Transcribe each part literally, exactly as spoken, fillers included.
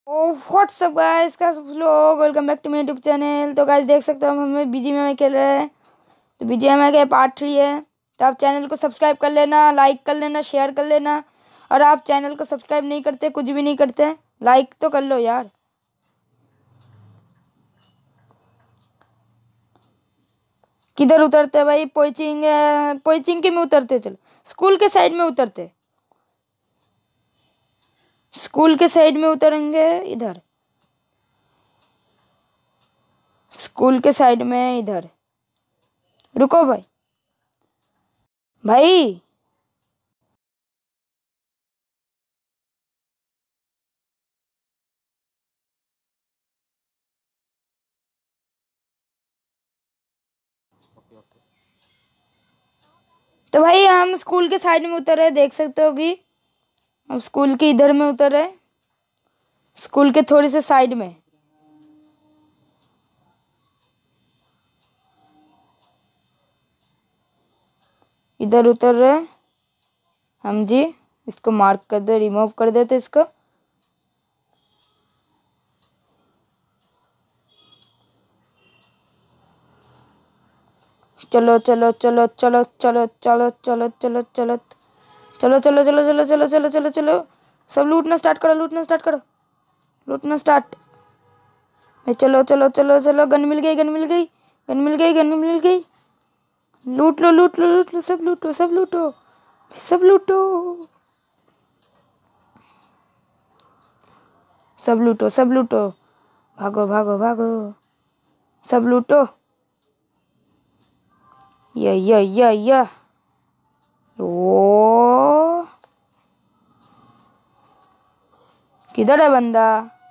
ओ WhatsApp guys, कैसे हो लोग। Welcome back to my YouTube channel. तो गाइस देख सकते हो हम हमें बीजीएमआई खेल रहे हैं। तो बीजीएमआई का पार्ट थ्री है। तो आप चैनल को सब्सक्राइब कर लेना, लाइक कर लेना, शेयर कर लेना। और आप चैनल को सब्सक्राइब नहीं करते, कुछ भी नहीं करते, लाइक तो कर लो यार। किधर उतरते भाई? पोइचिंग पोइचिंग के में उतरते, चलो स्कूल के साइड में उतरते, स्कूल के साइड में उतरेंगे। इधर स्कूल के साइड में, इधर रुको भाई। भाई तो भाई हम स्कूल के साइड में उतर रहे, देख सकते हो कि हम स्कूल के इधर में उतर रहे, स्कूल के थोड़ी से साइड में। इधर उतर रहे हम जी। इसको मार्क कर दे, रिमूव कर देते इसको। चलो चलो चलो चलो चलो चलो चलो चलो चलो चलो चलो चलो चलो चलो चलो चलो चलो सब लूटना स्टार्ट करो, लूटना स्टार्ट करो, लूटना स्टार्ट। भाई चलो चलो चलो चलो, गन मिल गई, गन मिल गई, गन मिल गई, गन मिल गई। लूट लो लूट लो लूट लो, सब लूटो सब लूटो सब लूटो सब लूटो सब लूटो। भागो भागो भागो, सब लूटो। या या या या ओ किधर है बंदा?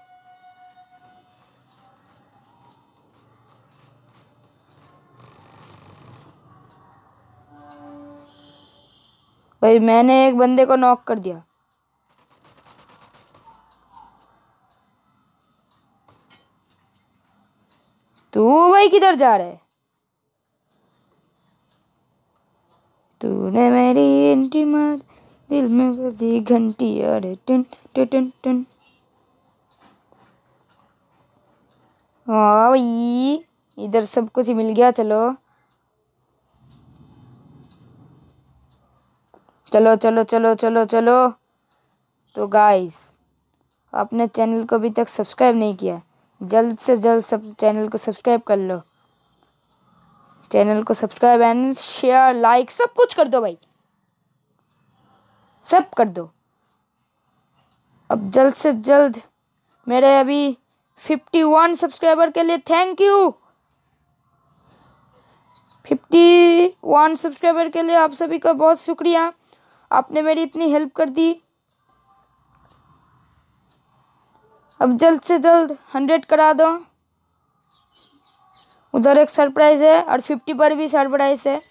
भाई मैंने एक बंदे को नॉक कर दिया। तू भाई किधर जा रहा है? तूने मेरी एंट्री मार, दिल में बजी घंटी, अरे टन टन टन। हाँ भाई इधर सब कुछ मिल गया। चलो चलो चलो चलो चलो चलो। तो गाइस आपने चैनल को अभी तक सब्सक्राइब नहीं किया, जल्द से जल्द सब चैनल को सब्सक्राइब कर लो। चैनल को सब्सक्राइब एंड शेयर, लाइक सब कुछ कर दो भाई, सब कर दो। अब जल्द से जल्द मेरे अभी फिफ्टी वन सब्सक्राइबर के लिए thank you. Fifty one subscriber के लिए आप सभी का बहुत शुक्रिया, आपने मेरी इतनी हेल्प कर दी। अब जल्द से जल्द हंड्रेड करा दो। उधर एक सरप्राइज है और फिफ्टी पर भी सरप्राइज है।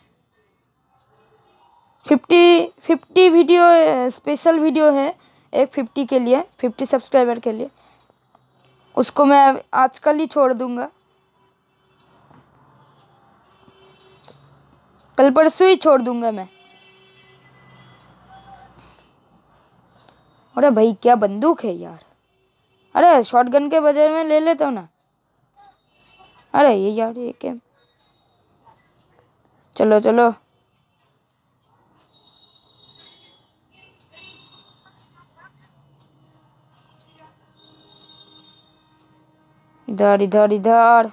Fifty fifty video special video है, एक फिफ्टी के लिए, फिफ्टी सब्सक्राइबर के लिए। उसको मैं आजकल ही छोड़ दूंगा, कल परसों ही छोड़ दूंगा मैं। अरे भाई क्या बंदूक है यार। अरे शॉटगन के बजाय में ले लेता हूँ ना। अरे ये यार ये क्या। चलो चलो इधर इधर इधर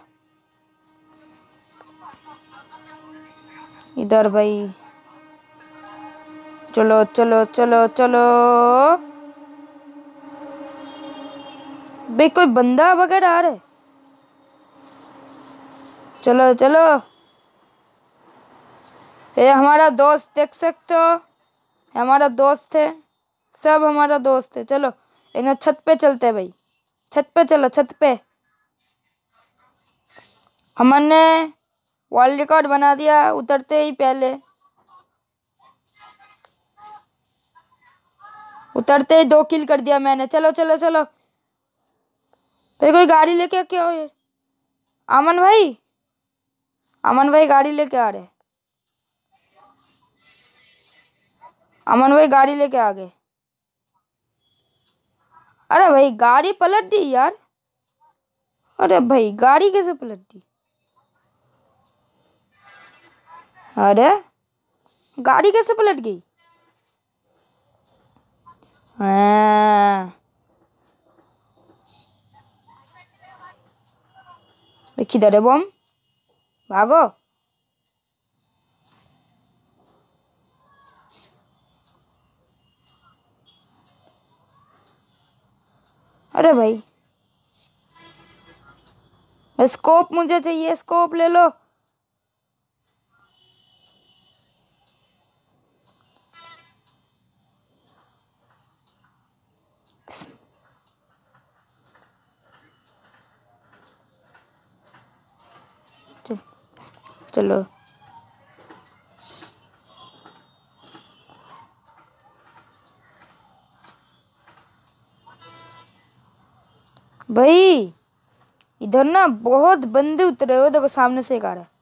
इधर भाई। चलो चलो चलो चलो भाई, कोई बंदा वगैरह आ रहा है। चलो चलो, ये हमारा दोस्त देख सकते हो, हमारा दोस्त है, सब हमारा दोस्त है। चलो इन्हें छत पे चलते हैं भाई, छत पे चलो, छत पे। हमने वर्ल्ड रिकॉर्ड बना दिया उतरते ही पहले, उतरते ही दो किल कर दिया मैंने। चलो चलो चलो, फिर कोई गाड़ी लेके क्या हो यार। अमन भाई, अमन भाई गाड़ी लेके आ रहे, अमन भाई गाड़ी लेके आ गए। अरे भाई गाड़ी पलट दी यार। अरे भाई गाड़ी कैसे पलट दी? अरे गाड़ी कैसे पलट गई? हाँ भाई किधर है बम? भागो। अरे भाई स्कोप मुझे चाहिए, स्कोप ले लो। चल, चलो भाई इधर ना बहुत बंदे उतरे हो, देखो सामने से एक आ रहा है।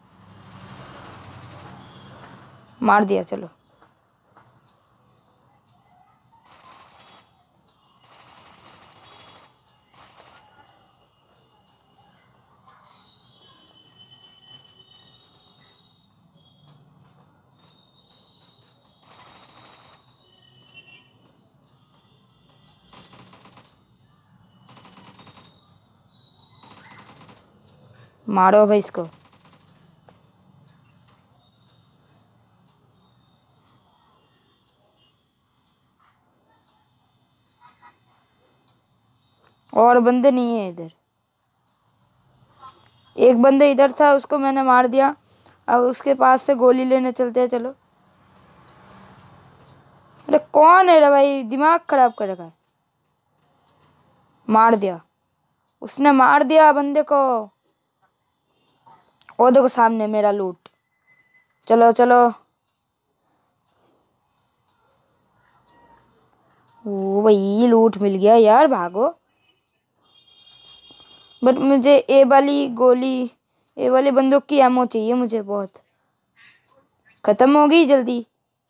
मार दिया। चलो मारो भाई इसको। और बंदे नहीं है इधर। एक बंदे इधर था, उसको मैंने मार दिया। अब उसके पास से गोली लेने चलते हैं, चलो। अरे कौन है रे भाई, दिमाग खराब कर रखा है। मार दिया, उसने मार दिया बंदे को। ओ देखो सामने मेरा लूट। चलो चलो। ओ भाई लूट मिल गया यार, भागो। बट मुझे ए वाली गोली, ए वाली बंदूक की एमो चाहिए मुझे बहुत। खत्म हो गई जल्दी।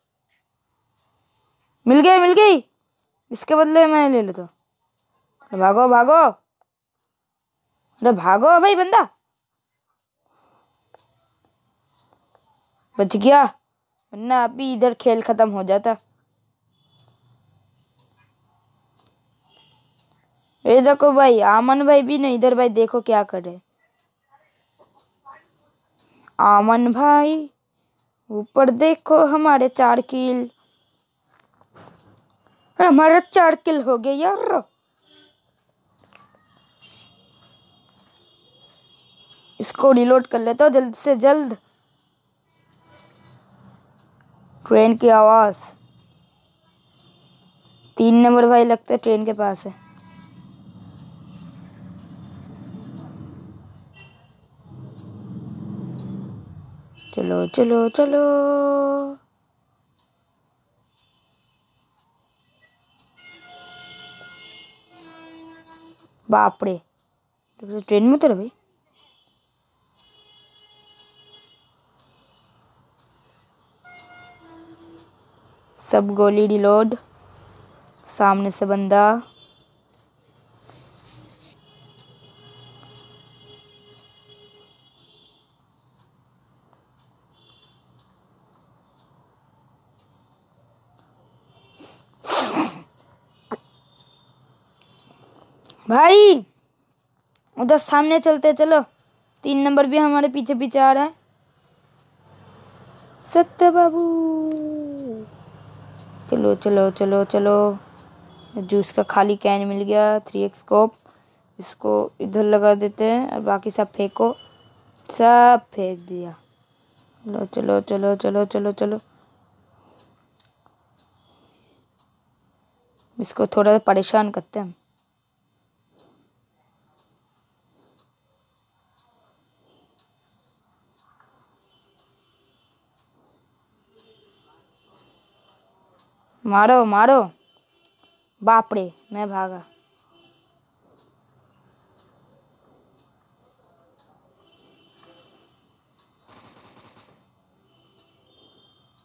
मिल गई मिल गई। इसके बदले मैं ले लेता हूँ। भागो भागो। अरे भागो भाई बंदा। बच गया, वरना अभी इधर खेल खत्म हो जाता। ये देखो भाई, आमन भाई भी नहीं इधर, भाई देखो क्या कर रहे। आमन भाई ऊपर देखो, हमारे चार किल। हमारा चार किल हो गया यार। इसको रिलोड कर लेता हूँ जल्द से जल्द। ट्रेन की आवाज। तीन नंबर भाई लगता है ट्रेन के पास है। चलो चलो चलो। बाप रे, तो ट्रेन में उतर भाई। सब गोली रिलोड। सामने से बंदा। भाई उधर सामने चलते चलो। तीन नंबर भी हमारे पीछे पीछे आ रहा है। सत्य बाबू। चलो चलो चलो चलो। जूस का खाली कैन मिल गया, थ्री एक्स स्कोप। इसको इधर लगा देते हैं और बाकी सब फेंको। सब फेंक दिया। चलो चलो चलो चलो चलो चलो। इसको थोड़ा सा परेशान करते हैं। मारो मारो। बाप रे, मैं भागा।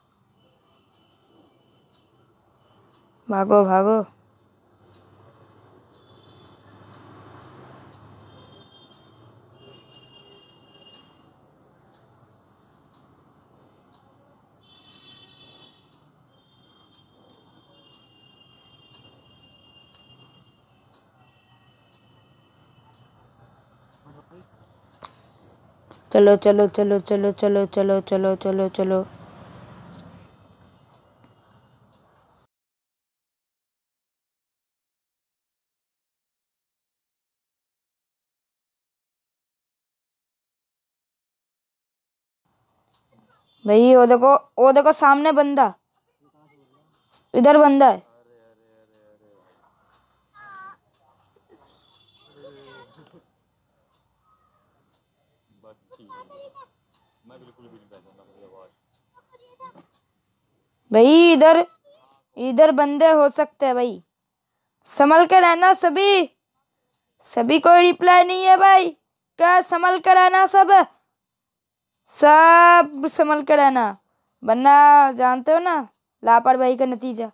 भागो भागो। चलो चलो चलो चलो चलो चलो चलो चलो चलो। भाई वो देखो, वो देखो सामने बंदा, इधर बंदा है। भाई इधर, इधर बंदे हो सकते हैं भाई, संभल के रहना सभी। सभी कोई रिप्लाई नहीं है भाई, क्या संभल के रहना सब, सब संभल के रहना, वरना जानते हो ना लापरवाही का नतीजा।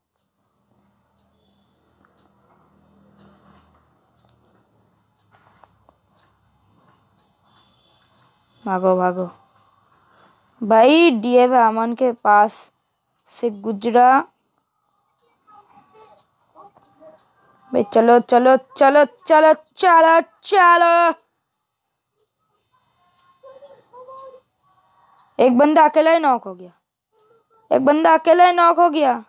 भागो भागो भाई, डीएव अमन के पास से गुजरा भाई। चलो चलो चलो चलो चलो चलो। एक बंदा अकेला ही नॉक हो गया, एक बंदा अकेला ही नॉक हो गया।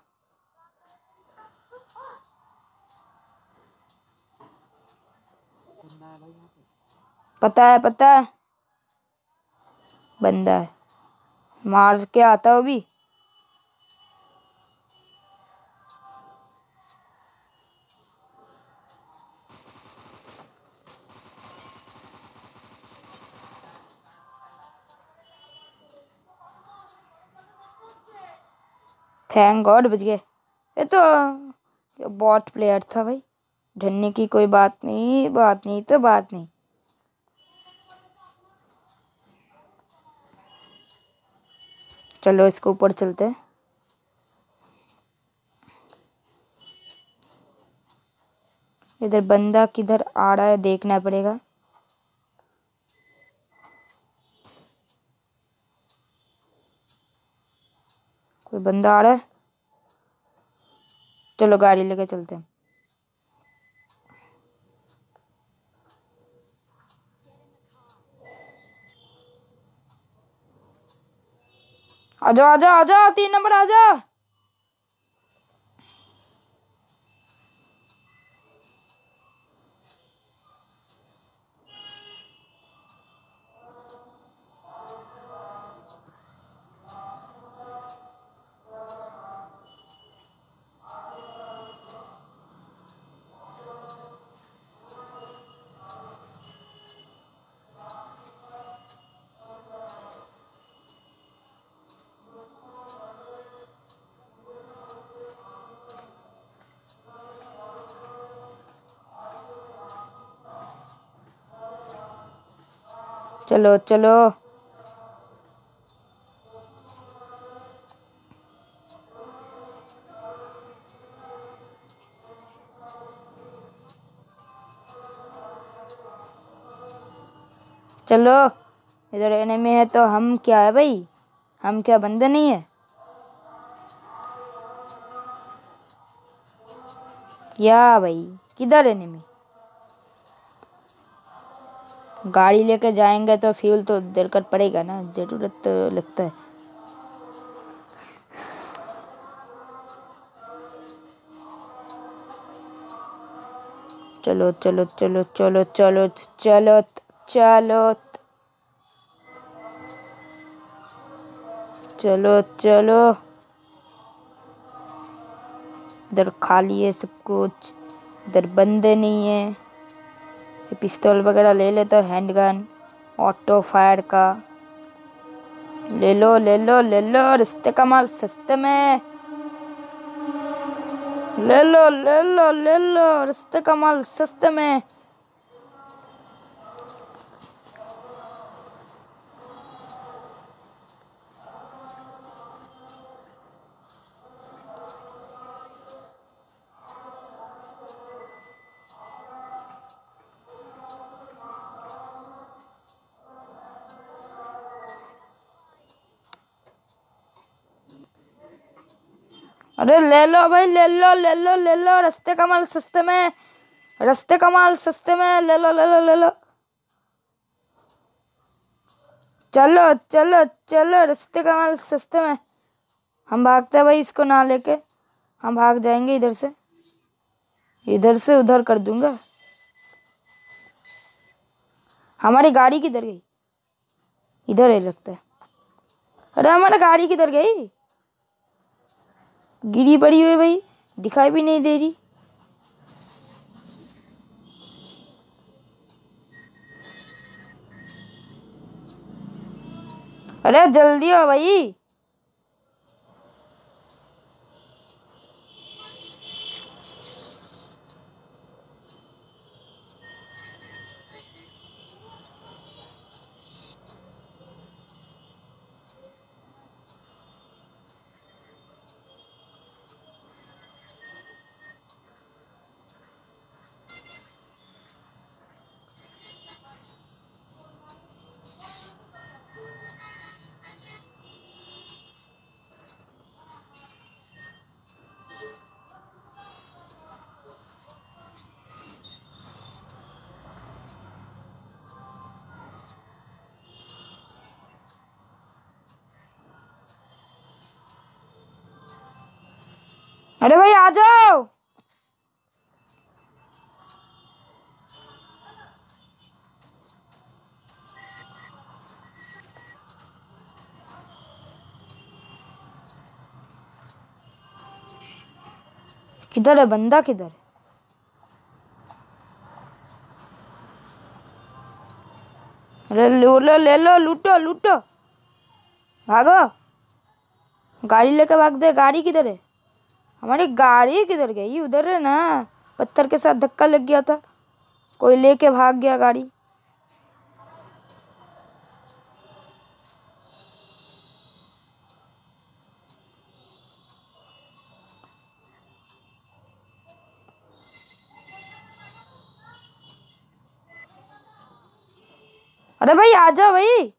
पता है पता है, बंदा है, मार के आता हो भी। थैंक गॉड बच गए। ये तो बॉट प्लेयर था भाई, डरने की कोई बात नहीं, बात नहीं तो बात नहीं। चलो इसके ऊपर चलते हैं। इधर बंदा किधर आ रहा है देखना पड़ेगा। कोई बंदा आ रहा है, चलो गाड़ी लेके चलते हैं। आजा आजा आजा, तीन नंबर आजा। चलो चलो चलो। इधर एनिमी है तो हम क्या है भाई, हम क्या बंदे नहीं है? क्या भाई, किधर एनिमी? गाड़ी लेके जाएंगे तो फ्यूल तो दरकार पड़ेगा ना, जरूरत तो लगता है। चलो चलो चलो चलो चलो चलो चलो चलो चलो। इधर खाली है सब कुछ, इधर बंदे नहीं है। ये पिस्तौल वगैरह ले ले तो, हैंड गन ऑटो फायर का ले लो ले लो ले लो, रिश्ते का माल सस्ते में ले लो ले लो ले लो, रिश्ते का माल सस्ते में। अरे ले लो भाई, ले लो ले लो ले लो, रास्ते का माल सस्ते में, रास्ते का माल सस्ते में, ले लो ले लो ले लो। चलो चलो चलो, रास्ते का माल सस्ते में। हम भागते हैं भाई, इसको ना लेके हम भाग जाएंगे इधर से, इधर से उधर कर दूंगा। हमारी गाड़ी किधर गई? इधर है लगता है। अरे हमारा गाड़ी किधर गई? गिरी पड़ी हुई भाई, दिखाई भी नहीं दे रही। अरे जल्दी हो भाई। अरे भाई आ जाओ। किधर है बंदा, किधर है? अरे लो लो, ले लो, लूटो लूटो, भागो। गाड़ी लेकर भाग दे। गाड़ी किधर है? हमारी गाड़ी किधर गई? उधर है ना, पत्थर के साथ धक्का लग गया था, कोई लेके भाग गया गाड़ी। अरे भाई आ जाओ भाई।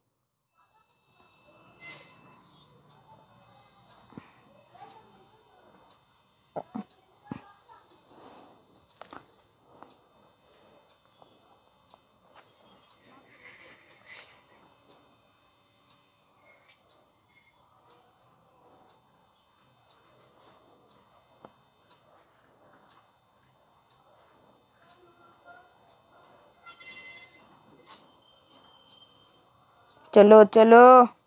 चलो चलो।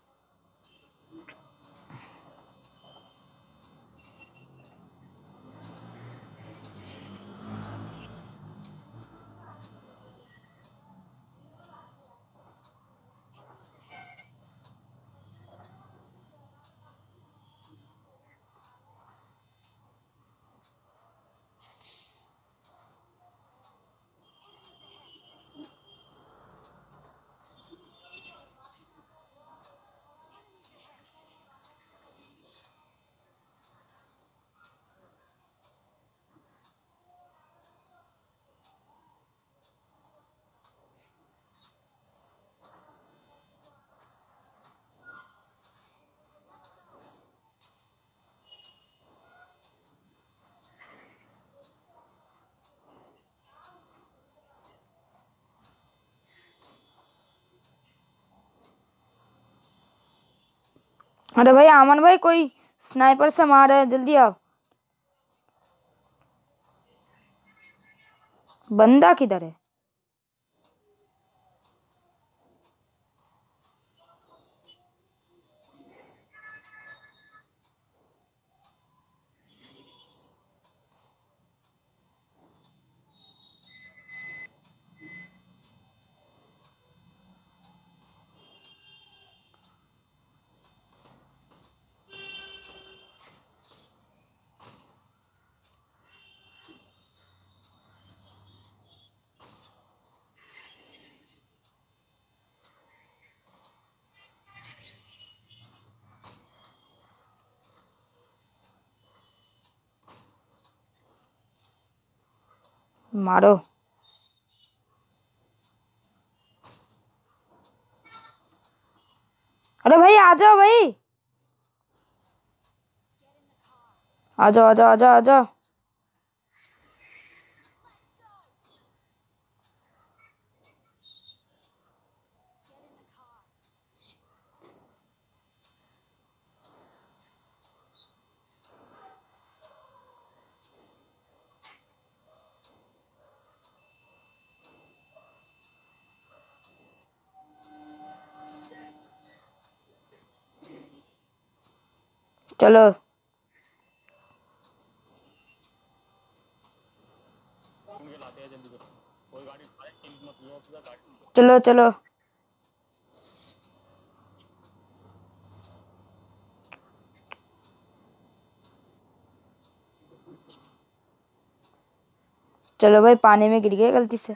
अरे भाई आमन भाई, कोई स्नाइपर से मार रहा है, जल्दी आओ। बंदा किधर है? मारो। अरे भाई आ जाओ भाई, आ जाओ आ जाओ आ जाओ आ जाओ। चलो चलो चलो चलो भाई, पानी में गिर गए गलती से।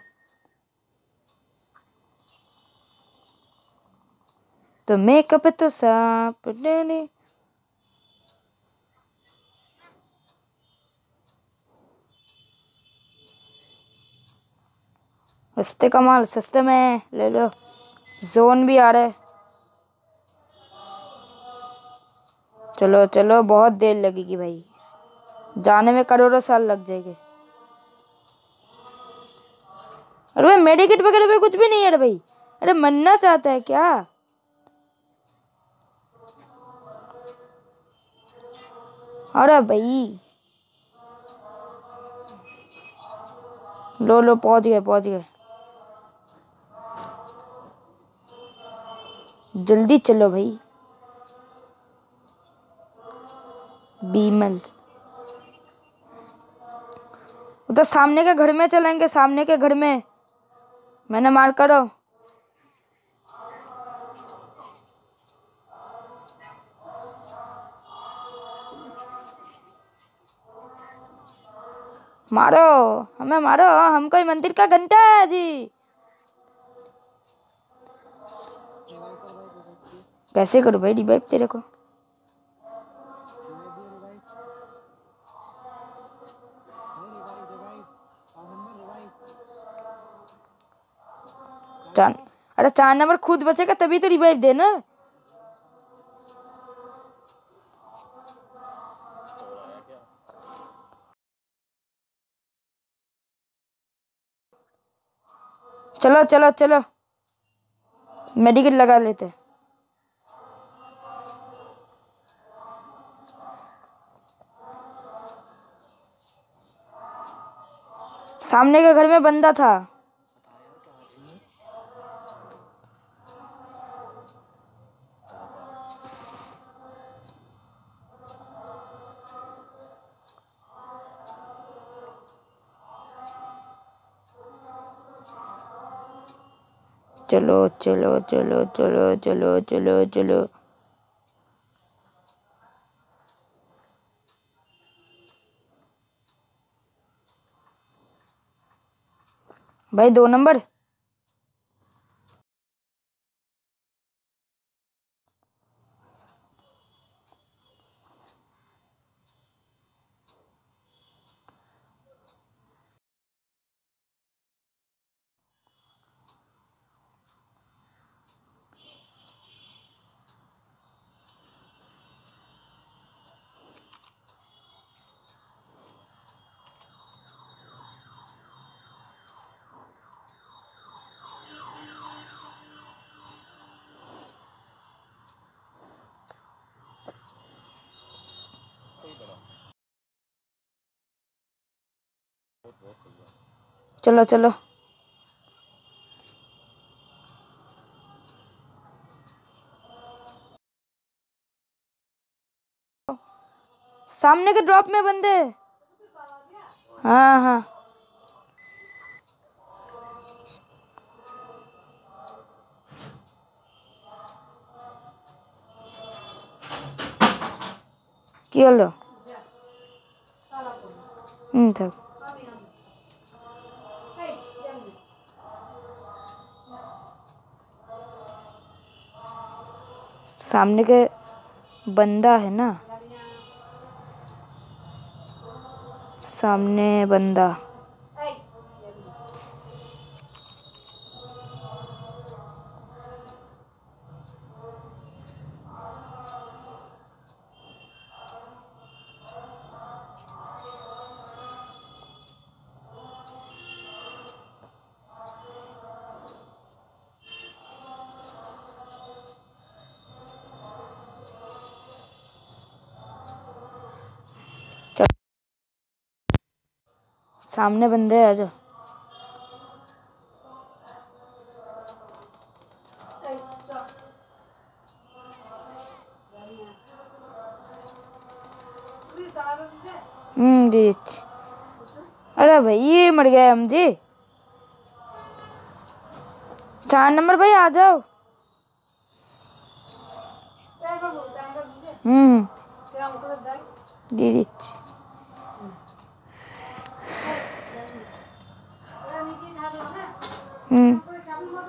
तो मेकअप तो साफ नहीं। सस्ते का माल सस्ते में ले लो। जोन भी आ रहा है। चलो चलो, बहुत देर लगेगी भाई, जाने में करोड़ों साल लग जाएंगे। अरे भाई मेडिकेट वगैरह पे कुछ भी नहीं है रे भाई। अरे मरना चाहता है क्या? अरे भाई लो लो, पहुंच गए पहुंच गए। जल्दी चलो भाई। बीमल उधर सामने के घर में चलेंगे, सामने के घर में। मैंने मार करो। मारो, हमें मारो, हम कोई मंदिर का घंटा है जी। कैसे करूँ भाई रिवाइव तेरे को? चार, अरे चार नंबर खुद बचेगा तभी तो रिवाइव देना। चलो चलो चलो, मेडिकेट लगा लेते। सामने के घर में बंदा था। चलो चलो चलो चलो चलो चलो चलो। भाई दो नंबर। चलो चलो। सामने के ड्रॉप में बंदे। हाँ हाँ, কি হলো? হুম থাক। सामने के बंदा है ना, सामने बंदा। सामने बंदे आ जाओ। हम्म जी जी। अरे भाई ये मर गया हम जी। चार नंबर भाई आ जाओ। हम्म जी जी। हम्म